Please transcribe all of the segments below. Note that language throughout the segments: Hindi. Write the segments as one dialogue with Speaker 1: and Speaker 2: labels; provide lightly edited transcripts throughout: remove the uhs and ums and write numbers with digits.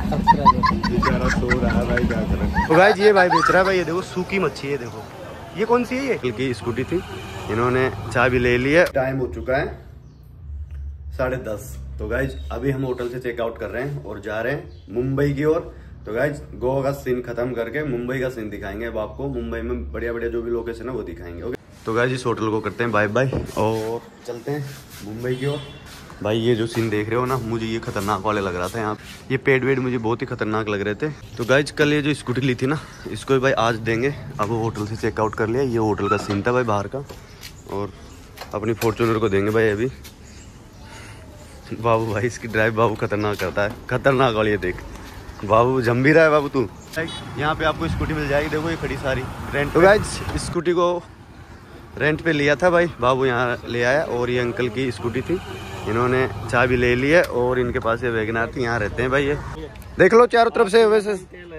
Speaker 1: बेचारा सो रहा है भाई, क्या करें।
Speaker 2: तो गाइस ये भाई बेच रहा है भाई, ये देखो सूखी मच्छी है। देखो ये कौन सी है, ये अंकल की स्कूटी थी, इन्होंने चाय भी ले ली है। टाइम हो चुका है 10:30। तो गाइज अभी हम होटल से चेकआउट कर रहे हैं और जा रहे हैं मुंबई की ओर। तो गाइज गोवा का सीन खत्म करके मुंबई का सीन दिखाएंगे अब आपको। मुंबई में बढ़िया बढ़िया जो भी लोकेशन है वो दिखाएंगे। ओके तो गाइज इस होटल को करते हैं बाय बाय और चलते हैं मुंबई की ओर। भाई ये जो सीन देख रहे हो ना, मुझे ये खतरनाक वाले लग रहा था। यहाँ ये पेड़ वेड़ मुझे बहुत ही खतरनाक लग रहे थे। तो गाइज कल ये जो स्कूटी ली थी ना, इसको भी भाई आज देंगे। अब होटल से चेकआउट कर लिया, ये होटल का सीन था भाई बाहर का। और अपनी फॉर्च्यूनर को देंगे भाई अभी। बाबू भाई इसकी ड्राइव बाबू खतरनाक करता है, खतरनाक वाली है। देख बाबू जम भी रहा है बाबू तू। यहाँ पे आपको स्कूटी मिल जाएगी, देखो ये खड़ी सारी रेंट। तो गाइज स्कूटी को रेंट पे लिया था भाई बाबू, यहाँ ले आया। और ये अंकल की स्कूटी थी, इन्होंने चाय भी ले ली है। और इनके पास ये वैगनार थी, यहाँ रहते हैं भाई ये। देख लो चारों तरफ से। वैसे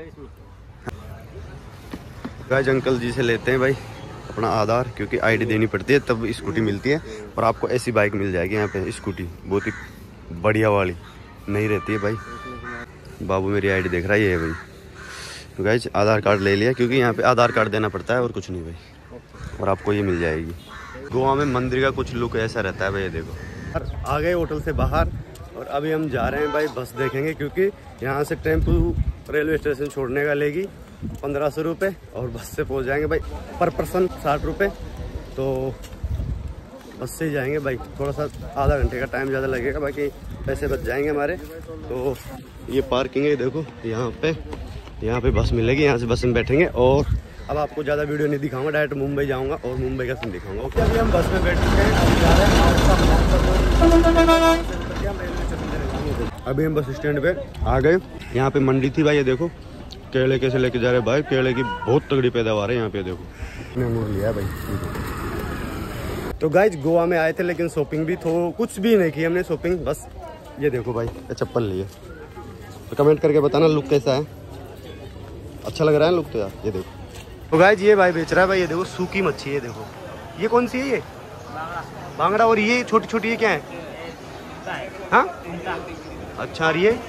Speaker 2: गाइज अंकल जी से लेते हैं भाई अपना आधार, क्योंकि आईडी देनी पड़ती है तब स्कूटी मिलती है। और आपको ऐसी बाइक मिल जाएगी यहाँ पे, स्कूटी बहुत ही बढ़िया वाली नहीं रहती है भाई। बाबू मेरी आईडी देख रहा है, ये है भाई। तो गाइज आधार कार्ड ले लिया, क्योंकि यहाँ पे आधार कार्ड देना पड़ता है और कुछ नहीं भाई। और आपको ये मिल जाएगी। गोवा में मंदिर का कुछ लुक ऐसा रहता है भाई। ये देखो आ गए होटल से बाहर और अभी हम जा रहे हैं भाई बस देखेंगे, क्योंकि यहाँ से टेम्पू रेलवे स्टेशन छोड़ने का लेगी 1500 रुपये और बस से पहुँच जाएंगे भाई पर पर्सन 60 रुपये। तो बस से ही जाएंगे भाई। थोड़ा सा आधा घंटे का टाइम ज़्यादा लगेगा, बाकी पैसे बच जाएंगे हमारे। तो ये पार्किंग है देखो, यहाँ पे बस मिलेगी, यहाँ से बस में बैठेंगे। और अब आपको ज़्यादा वीडियो नहीं दिखाऊंगा, डायरेक्ट मुंबई जाऊंगा और मुंबई का सीन दिखाऊंगा। ओके अभी हम बस में बैठ चुके हैं, अभी हम बस स्टैंड पे आ गए। यहाँ पे मंडी थी भाई, ये देखो केले कैसे लेके जा रहे भाई। केले की बहुत तगड़ी पैदावार है यहाँ पे, देखो मैंने लिया भाई। तो गाइज गोवा में आए थे, लेकिन शॉपिंग भी कुछ भी नहीं की हमने शॉपिंग। बस ये देखो भाई, ये चप्पल लिए। तो कमेंट करके बताना लुक कैसा है, अच्छा लग रहा है लुक तो यार। ये देखो तो गाइज ये भाई बेच रहा है भाई, ये देखो सूखी मच्छी है। देखो ये कौन सी है, ये बांगड़ा। और ये छोटी छोटी ये क्या है? हाँ अच्छा, और ये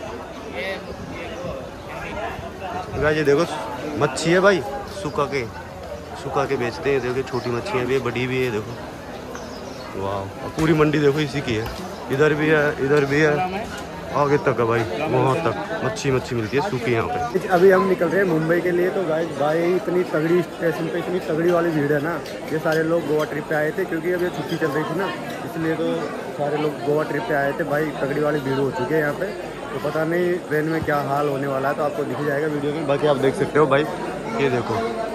Speaker 2: गाइज ये देखो मच्छी है भाई, सुखा के बेचते हैं। देखो छोटी मच्छियाँ भी है, बड़ी भी है। देखो वाह, पूरी मंडी देखो इसी की है। इधर भी है, इधर भी है, आगे तक है भाई, वहाँ तक मच्छी मिलती है सूखी यहाँ पे। अभी हम निकल रहे हैं मुंबई के लिए। तो गाइस भाई इतनी तगड़ी स्टेशन पे इतनी तगड़ी वाली भीड़ है ना। ये सारे लोग गोवा ट्रिप पे आए थे, क्योंकि अभी छुट्टी चल रही थी ना, इसलिए तो सारे लोग गोवा ट्रिप पे आए थे भाई। तगड़ी वाली भीड़ हो चुकी है यहाँ पे। तो पता नहीं ट्रेन में क्या हाल होने वाला है, तो आपको दिख जाएगा वीडियो में। बाकी आप देख सकते हो भाई, ये देखो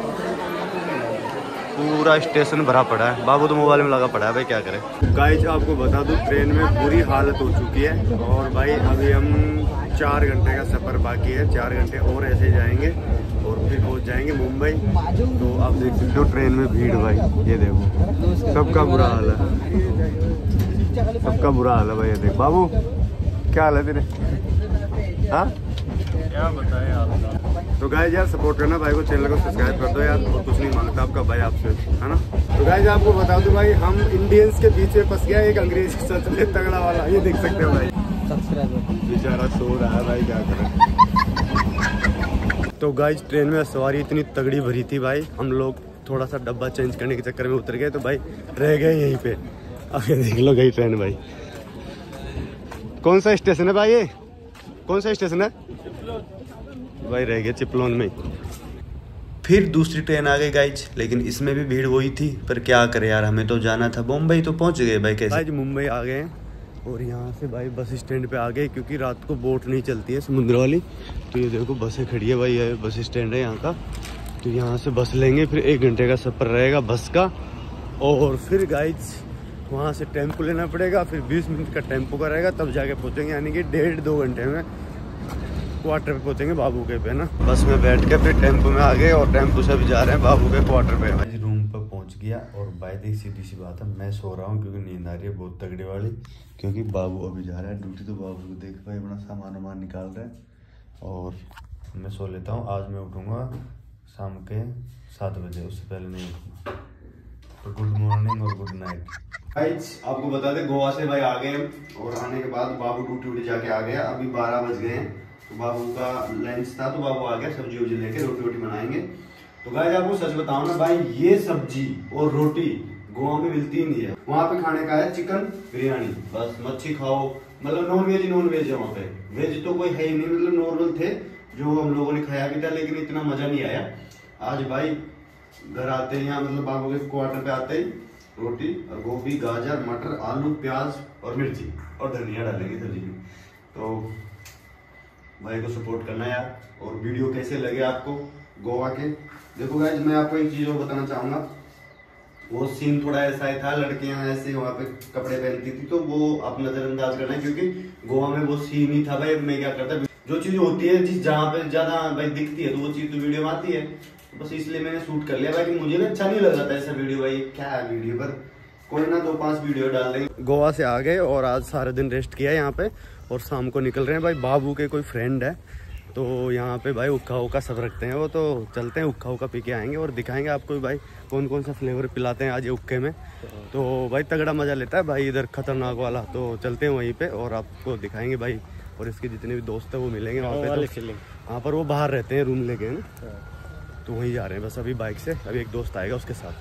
Speaker 2: पूरा स्टेशन भरा पड़ा है। बाबू तो मोबाइल में लगा पड़ा है भाई, क्या करें। गाइस आपको बता दूं ट्रेन में बुरी हालत हो चुकी है। और भाई अभी हम 4 घंटे का सफ़र बाकी है, 4 घंटे और ऐसे जाएंगे और फिर पहुंच जाएंगे मुंबई। तो आप देख सकते हो ट्रेन में भीड़ भाई, ये देखो सबका बुरा हाल है, सबका बुरा हाल है भाई। ये देख बाबू क्या हाल है तेरे, हाँ क्या बताएं आप। तो गाइस यार सपोर्ट करना भाई को, चैनल को सब्सक्राइब कर दो यार, और कुछ नहीं मांगता आपका भाई आपसे, है ना। तो गाइस आपको बता दो भाई, हम इंडियंस के पीछे फंस गया एक अंग्रेजी सच में तगड़ा वाला। ये देख सकते हो भाई, बेचारा सो रहा है भाई, क्या करें। तो गाइस ट्रेन में सवारी इतनी तगड़ी भरी थी भाई, हम लोग थोड़ा सा डब्बा चेंज करने के चक्कर में उतर गए, तो भाई रह गए यहीं पे। अब ये देख लो गई ट्रेन भाई। कौन सा स्टेशन है भाई, ये कौन सा स्टेशन है भाई? रह गए चिपलोन में। फिर दूसरी ट्रेन आ गई गाइज, लेकिन इसमें भी भीड़ वही थी। पर क्या करे यार, हमें तो जाना था मुंबई, तो पहुंच गए भाई कैसे। आज मुंबई आ गए और यहाँ से भाई बस स्टैंड पे आ गए, क्योंकि रात को बोट नहीं चलती है समुद्र वाली। तो ये देखो बसें खड़ी है भाई, ये बस स्टैंड है यहाँ का। तो यहाँ से बस लेंगे, फिर 1 घंटे का सफ़र रहेगा बस का। और फिर गाइज वहाँ से टेम्पो लेना पड़ेगा, फिर 20 मिनट का टेम्पो का रहेगा, तब जाके पहुँचेंगे। यानी कि 1.5-2 घंटे में क्वार्टर पे पहुँचेंगे बाबू के पे ना। बस में बैठ के फिर टेम्पो में आ गए और टेम्पो से भी जा रहे हैं बाबू के क्वार्टर पे। आज रूम पर पहुँच गया और बाय दी सीधी सी बात है, मैं सो रहा हूँ क्योंकि नींद आ रही है बहुत तगड़ी वाली। क्योंकि बाबू अभी जा रहा है ड्यूटी, तो बाबू को देख भाई अपना सामान वामान निकाल रहे हैं। और मैं सो लेता हूँ, आज मैं उठूँगा शाम के 7 बजे, उससे पहले नहीं उठूँगा। तो गुड मॉर्निंग और गुड नाइट। गाइस आपको बता दें गोवा से भाई आ गए और आने के बाद बाबू ड्यूटी जाके आ गया। अभी 12 बज गए हैं तो बाबू का लंच था तो बाबू आ गया सब्जी वब्जी लेके, रोटी वोटी बनाएंगे। तो गाइस आपको सच बताऊं ना भाई, ये सब्जी और रोटी गोवा में मिलती ही नहीं है। वहाँ पे खाने का है चिकन बिरयानी, बस मच्छी खाओ, मतलब नॉन वेज है वहाँ पे। वेज तो कोई है ही नहीं, मतलब नॉर्मल थे जो हम लोगों ने खाया भी था, लेकिन इतना मजा नहीं आया। आज भाई घर आते ही, यहाँ मतलब बाबू के क्वार्टर पे आते ही रोटी और गोभी गाजर मटर आलू प्याज और मिर्ची और धनिया डालेंगे सब्जी में। तो भाई को सपोर्ट करना यार। और वीडियो कैसे लगे आपको गोवा के। देखो गाइस मैं आपको एक चीज और बताना चाहूंगा, वो सीन थोड़ा ऐसा ही था, लड़कियां ऐसे वहाँ पे कपड़े पहनती थी, तो वो आप नजरअंदाज करना है क्योंकि गोवा में वो सीन ही था भाई। मैं क्या करता, जो चीज होती है जिस जहाँ पे ज्यादा भाई दिखती है तो वो चीज तो वीडियो में आती है, तो बस इसलिए मैंने शूट कर लिया भाई। कि मुझे ना अच्छा नहीं लग रहा था ऐसा वीडियो, भाई क्या है वीडियो, पर कोई ना 2-5 वीडियो डाल देंगे। गोवा से आ गए और आज सारा दिन रेस्ट किया यहाँ पे और शाम को निकल रहे हैं भाई। बाबू के कोई फ्रेंड है तो यहाँ पे भाई उक्का उक्का सब रखते हैं वो, तो चलते हैं उक्का उक्का पी के आएंगे और दिखाएंगे आपको भाई कौन कौन सा फ्लेवर पिलाते हैं आज ये उक्के में। तो भाई तगड़ा मजा लेता है भाई इधर खतरनाक वाला। तो चलते हैं वहीं पे और आपको दिखाएंगे भाई, और इसके जितने भी दोस्त है वो मिलेंगे वहाँ पे। तो वहाँ पर वो बाहर रहते हैं, रूम लेके ना, तो वहीं जा रहे हैं बस अभी बाइक से। अभी एक दोस्त आएगा उसके साथ।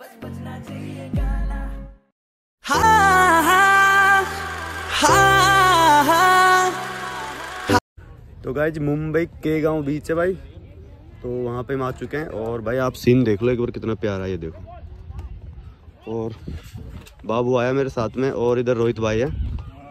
Speaker 2: तो गाइज मुंबई के गांव बीच है भाई, तो वहाँ पे हम आ चुके हैं। और भाई आप सीन देख लो एक बार कितना प्यारा है ये देखो। और बाबू आया मेरे साथ में और इधर रोहित भाई है।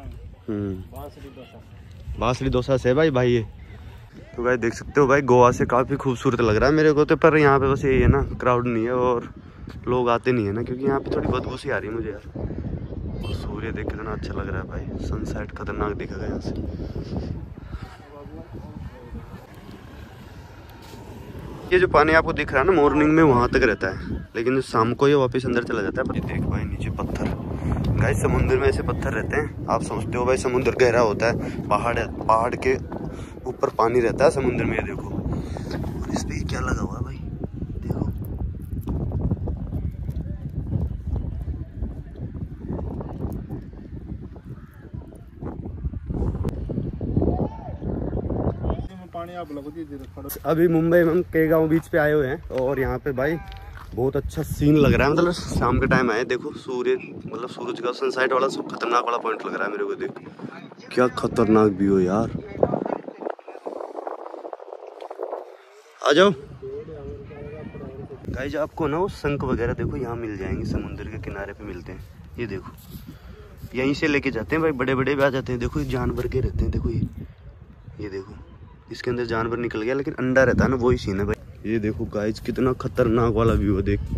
Speaker 2: बांसुरी डोसा से भाई ये। तो भाई देख सकते हो भाई गोवा से काफ़ी खूबसूरत लग रहा है मेरे को तो, पर यहाँ पे बस यही है ना क्राउड नहीं है और लोग आते नहीं है ना, क्योंकि यहाँ पे थोड़ी बदबू सी आ रही है मुझे यार। और सूर्य देख कितना अच्छा लग रहा है भाई, सनसेट खतरनाक दिखेगा यहाँ से। ये जो पानी आपको दिख रहा है ना मॉर्निंग में वहाँ तक रहता है, लेकिन शाम को ये वापस अंदर चला जाता है। देख भाई नीचे पत्थर, गाइस समुद्र में ऐसे पत्थर रहते हैं। आप समझते हो भाई समुद्र गहरा होता है, पहाड़ के ऊपर पानी रहता है समुद्र में। ये देखो और इस पे क्या लगा हुआ है भाई, देखो
Speaker 1: पानी आप
Speaker 2: अभी मुंबई में हम के गाँव बीच पे आए हुए हैं और यहाँ पे भाई बहुत अच्छा सीन लग रहा है। मतलब शाम के टाइम आए, देखो सूर्य मतलब सूरज का सनसेट वाला सब खतरनाक वाला पॉइंट लग रहा है मेरे को। देख क्या खतरनाक व्यू है यार, आ जाओ गाइस। आपको ना वो शंख वगैरह देखो यहाँ मिल जाएंगे, समुद्र के किनारे पे मिलते हैं। ये देखो यहीं से लेके जाते हैं भाई, बड़े बड़े भी आ जाते हैं। देखो ये जानवर के रहते हैं, देखो ये देखो इसके अंदर जानवर निकल गया लेकिन अंडा रहता है ना, वही सीन है भाई। ये देखो गाइस कितना खतरनाक वाला व्यू है देख।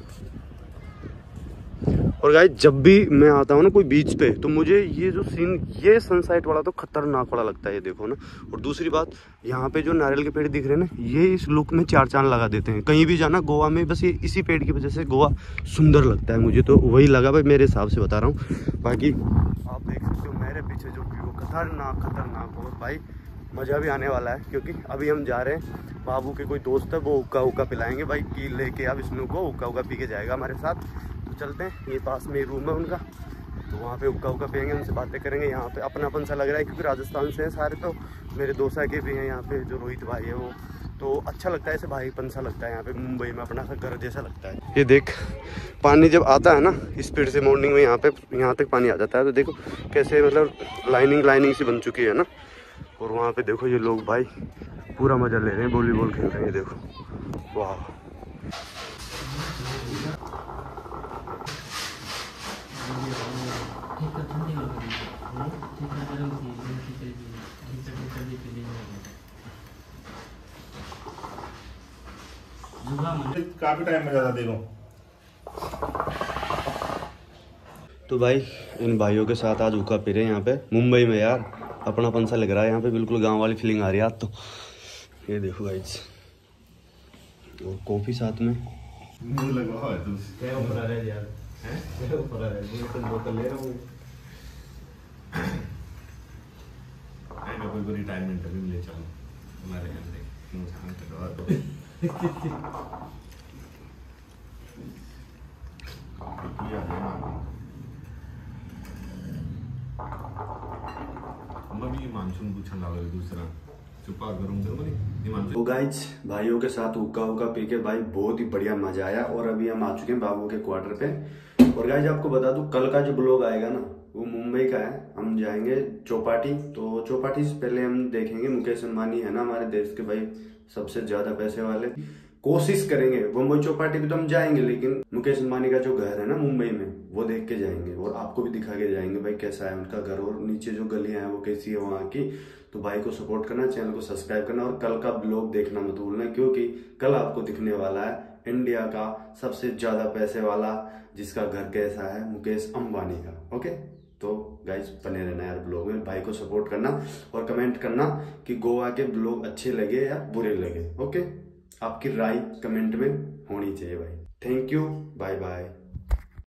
Speaker 2: और गाइस जब भी मैं आता हूँ ना कोई बीच पे तो मुझे ये जो सीन ये सनसेट वाला तो खतरनाक वाला लगता है, ये देखो ना। और दूसरी बात यहाँ पे जो नारियल के पेड़ दिख रहे हैं ना, ये इस लुक में 4 चांद लगा देते हैं। कहीं भी जाना गोवा में बस ये इसी पेड़ की वजह से गोवा सुंदर लगता है, मुझे तो वही लगा भाई, मेरे हिसाब से बता रहा हूँ। बाकी आप देख सकते हो मेरे पीछे जो व्यू खतरनाक और भाई मज़ा भी आने वाला है, क्योंकि अभी हम जा रहे हैं। बाबू के कोई दोस्त है वो उक्का उक्का पिलाएंगे भाई, की लेके अब इसमें को उक्का उक्का पी के जाएगा हमारे साथ। तो चलते हैं, ये पास में रूम है उनका, तो वहाँ पे उक्का उक्का पियेंगे, उनसे बातें करेंगे। यहाँ पे अपनापन सा लग रहा है क्योंकि राजस्थान से हैं सारे, तो मेरे दोसा के भी हैं यहाँ पे, जो रोहित भाई है वो, तो अच्छा लगता है, ऐसे भाईपन सा लगता है यहाँ पे। मुंबई में अपना सा घर जैसा लगता है। ये देख पानी जब आता है ना स्पीड से मॉर्निंग में यहाँ तक पानी आ जाता है, तो देखो कैसे मतलब लाइनिंग सी बन चुकी है ना। और वहाँ पे देखो ये लोग भाई पूरा मजा ले रहे हैं, वॉलीबॉल खेल रहे हैं, देखो वाह।
Speaker 1: काफी टाइम में ज्यादा देखो।
Speaker 2: तो भाई इन भाइयों के साथ आज उक्का पी रहे हैं यहाँ पे मुंबई में यार, अपनापन सा लग रहा है यहाँ पे, बिल्कुल गांव वाली फीलिंग आ रही है आज तो। ये देखो गाइस और कॉफी साथ में।
Speaker 1: मुझे लगा है तू
Speaker 3: क्या ऊपर आ रहा है यार, हैं क्या ऊपर आ रहा है, मैं तो बोतल ले रहा हूँ। आएगा कोई रिटायरमेंट अभी ले चलो हमारे घर से, मुझे हम तो किया है ना। मम्मी मानसून पूछने लगा दूसरा चुप्पा गरम करो भाई हिमांशु।
Speaker 2: तो गाइज भाइयों के साथ हुक्का पी के भाई बहुत ही बढ़िया मजा आया। और अभी हम आ चुके हैं बाबू के क्वार्टर पे। और गाइज आपको बता दूं कल का जो ब्लॉग आएगा ना वो मुंबई का है। हम जाएंगे चौपाटी। तो चौपाटी से पहले हम देखेंगे मुकेश अंबानी है ना हमारे देश के भाई सबसे ज्यादा पैसे वाले। कोशिश करेंगे मुंबई चौपाटी पे तो हम जाएंगे, लेकिन मुकेश अंबानी का जो घर है ना मुंबई में वो देख के जाएंगे और आपको भी दिखा के जाएंगे भाई कैसा है उनका घर और नीचे जो गलियां हैं वो कैसी है वहाँ की। तो भाई को सपोर्ट करना, चैनल को सब्सक्राइब करना और कल का ब्लॉग देखना मत भूलना, क्योंकि कल आपको दिखने वाला है इंडिया का सबसे ज्यादा पैसे वाला जिसका घर कैसा है, मुकेश अंबानी का। ओके, तो गाइज बने रहना यार ब्लॉग में, भाई को सपोर्ट करना और कमेंट करना कि गोवा के ब्लॉग अच्छे लगे या बुरे लगे। ओके, आपकी राय कमेंट में होनी चाहिए भाई। Thank you, bye bye.